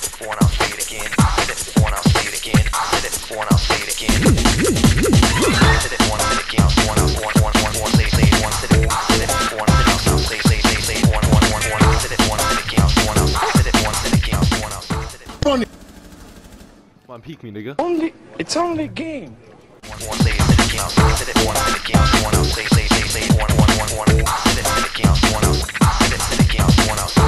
before and I'll say it again. Said it before and I'll say it again. Said it before and I'll say it again. Said it once, said it again. One, say it once. Said it before and I'll say it one. Said it once, said it again. One, said it once, said it again. One, said it. Come on, peek me, nigga. It's only a game. One, say it again. Said it once, said it again. One, say it one. Said it again. One, said it again. One,